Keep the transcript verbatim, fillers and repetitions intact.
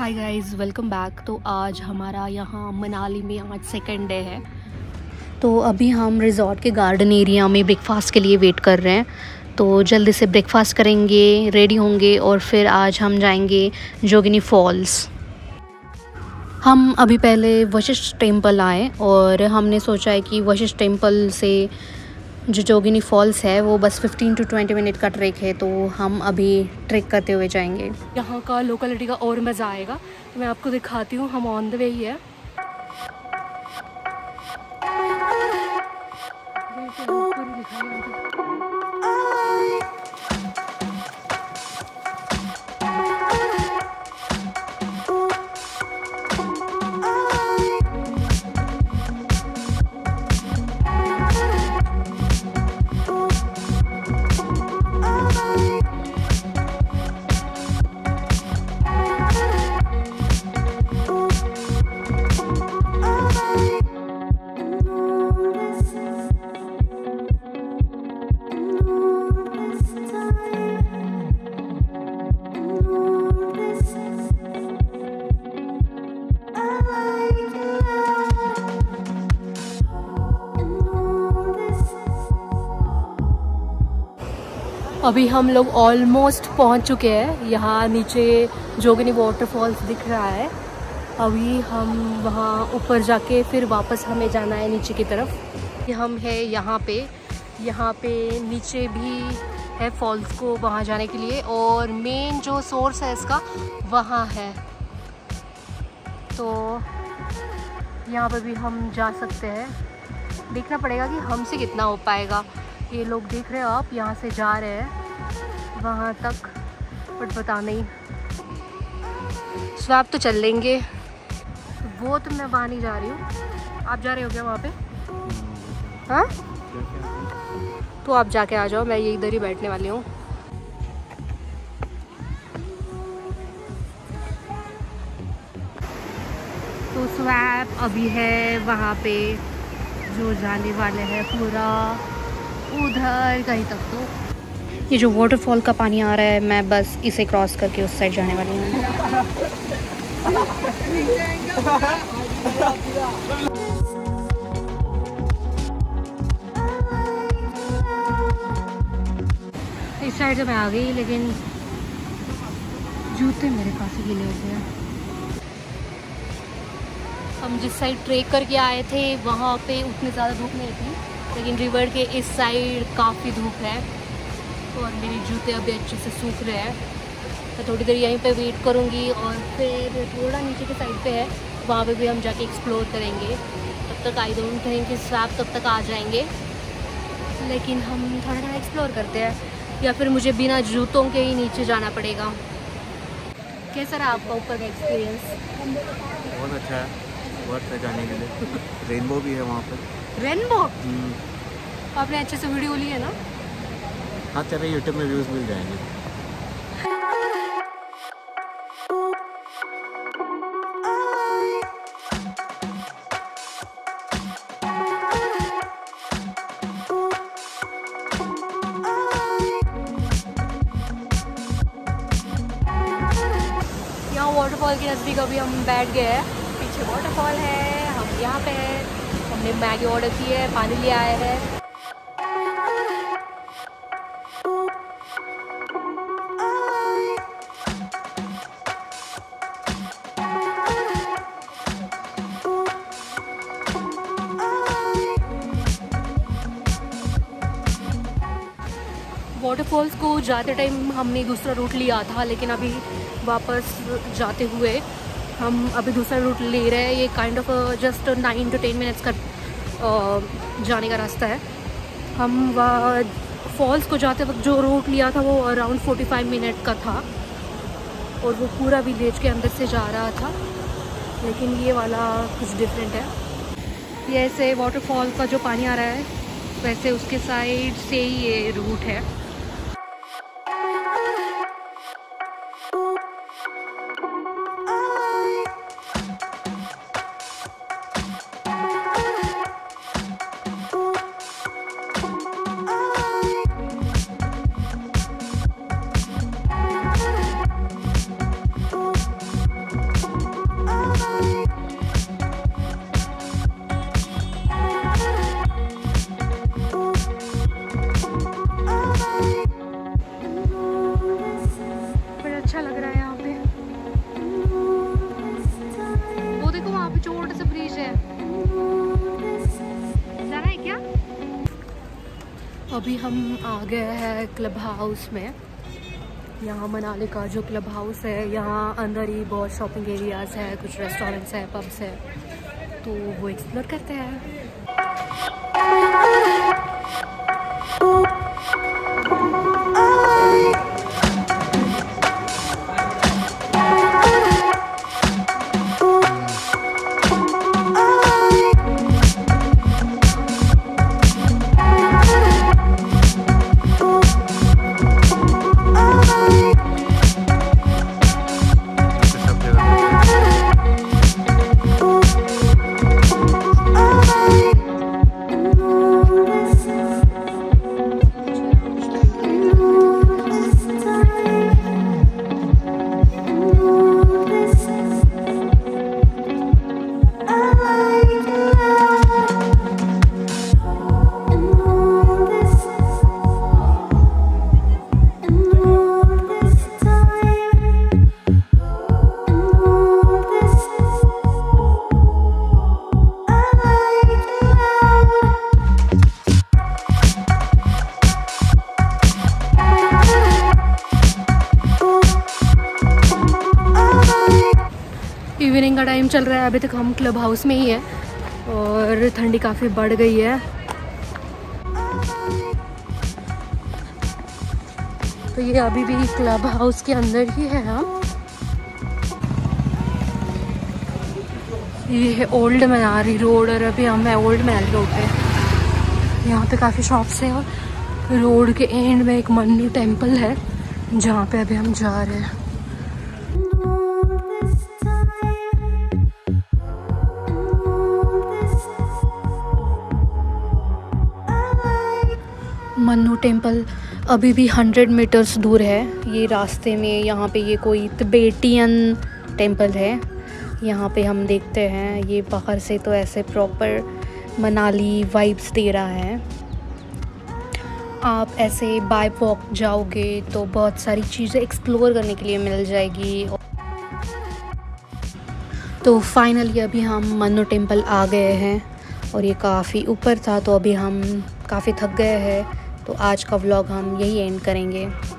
Hi guys, welcome back. तो आज हमारा यहाँ मनाली में आज सेकंड डे है। तो अभी हम रिज़ॉर्ट के गार्डन एरिया में ब्रेकफास्ट के लिए वेट कर रहे हैं। तो जल्दी से ब्रेकफास्ट करेंगे, रेडी होंगे और फिर आज हम जाएंगे जोगिनी फॉल्स। हम अभी पहले वशिष्ठ टेम्पल आए और हमने सोचा है कि वशिष्ठ टेम्पल से जो जोगिनी फॉल्स है वो बस फिफ्टीन टू ट्वेंटी मिनट का ट्रैक है। तो हम अभी ट्रैक करते हुए जाएंगे। यहाँ का लोकेलिटी का और मज़ा आएगा, तो मैं आपको दिखाती हूँ। हम ऑन द वे ही है। अभी हम लोग ऑलमोस्ट पहुंच चुके हैं। यहाँ नीचे जोगिनी वाटरफॉल्स दिख रहा है। अभी हम वहाँ ऊपर जाके फिर वापस हमें जाना है नीचे की तरफ। हम है यहाँ पे यहाँ पे नीचे भी है फॉल्स को वहाँ जाने के लिए, और मेन जो सोर्स है इसका वहाँ है। तो यहाँ पर भी हम जा सकते हैं। देखना पड़ेगा कि हमसे कितना हो पाएगा। ये लोग देख रहे हो आप, यहाँ से जा रहे हैं वहाँ तक, बट पता नहीं। स्वैप तो चल लेंगे, वो तो मैं वहाँ नहीं जा रही हूँ। आप जा रहे हो क्या वहाँ पे? हाँ, तो आप जाके आ जाओ, मैं ये इधर ही बैठने वाली हूँ। तो स्वैप अभी है वहाँ पे, जो जाने वाले हैं पूरा उधर कहीं तक। तो ये जो वाटरफॉल का पानी आ रहा है, मैं बस इसे क्रॉस करके उस साइड जाने वाली हूँ। इस साइड से मैं आ गई, लेकिन जूते मेरे काफ़ी गीले हो गए हैं। हम जिस साइड ट्रेक करके आए थे वहाँ पे उतनी ज़्यादा धूप नहीं थी, लेकिन रिवर के इस साइड काफ़ी धूप है और मेरे जूते अभी अच्छे से सूख रहे हैं। मैं थोड़ी देर यहीं पे वेट करूँगी और फिर थोड़ा नीचे के साइड पे है, वहाँ पे भी हम जाके एक्सप्लोर करेंगे। तब तक आई डोंट थिंक कि स्वैप तब तक आ जाएंगे, लेकिन हम थोड़ा थोड़ा एक्सप्लोर करते हैं, या फिर मुझे बिना जूतों के ही नीचे जाना पड़ेगा। कैसा रहा आपका ऊपर का एक्सपीरियंस? बहुत अच्छा है, वर्थ है जाने के लिए। रेनबो भी है वहाँ पर। रेनबो? आपने अच्छे से वीडियो ली है ना? हाँ, तेरे यूट्यूब में व्यूज़ मिल जाएंगे। यहाँ वाटरफॉल के नज़दीक अभी हम बैठ गए हैं। पीछे वाटरफॉल है, हम यहाँ पे हैं। हमने मैगी ऑर्डर की है, पानी ले आए हैं। वाटरफॉल्स को जाते टाइम हमने दूसरा रूट लिया था, लेकिन अभी वापस जाते हुए हम अभी दूसरा रूट ले रहे हैं। ये kind of just nine to ten minutes का uh, जाने का रास्ता है। हम वहाँ फॉल्स को जाते वक्त जो रूट लिया था वो अराउंड फोर्टी फाइव मिनट का था, और वो पूरा विलेज के अंदर से जा रहा था, लेकिन ये वाला कुछ डिफरेंट है। ये ऐसे वाटरफॉल का जो पानी आ रहा है, वैसे उसके साइड से ही ये रूट है। अभी हम आ गए हैं क्लब हाउस में। यहाँ मनाली का जो क्लब हाउस है, यहाँ अंदर ही बहुत शॉपिंग एरियाज़ है, कुछ रेस्टोरेंट्स है, पब्स है, तो वो एक्सप्लोर करते हैं। इवनिंग का टाइम चल रहा है, अभी तक हम क्लब हाउस में ही है और ठंडी काफ़ी बढ़ गई है। तो ये अभी भी क्लब हाउस के अंदर ही है हम। ये है ओल्ड मनाली रोड और अभी हम है ओल्ड मनाली रोड पे। यहाँ पे काफ़ी शॉप्स हैं और रोड के एंड में एक मन्नू टेम्पल है जहाँ पे अभी हम जा रहे हैं। मन्नू टेम्पल अभी भी हंड्रेड मीटर्स दूर है। ये रास्ते में यहाँ पे ये कोई तिब्बतियन टेम्पल है। यहाँ पे हम देखते हैं ये बाहर से तो ऐसे प्रॉपर मनाली वाइब्स दे रहा है। आप ऐसे बाय वॉक जाओगे तो बहुत सारी चीज़ें एक्सप्लोर करने के लिए मिल जाएगी। तो फाइनली अभी हम मन्नू टेम्पल आ गए हैं और ये काफ़ी ऊपर था, तो अभी हम काफ़ी थक गए हैं। तो आज का व्लॉग हम यही एंड करेंगे।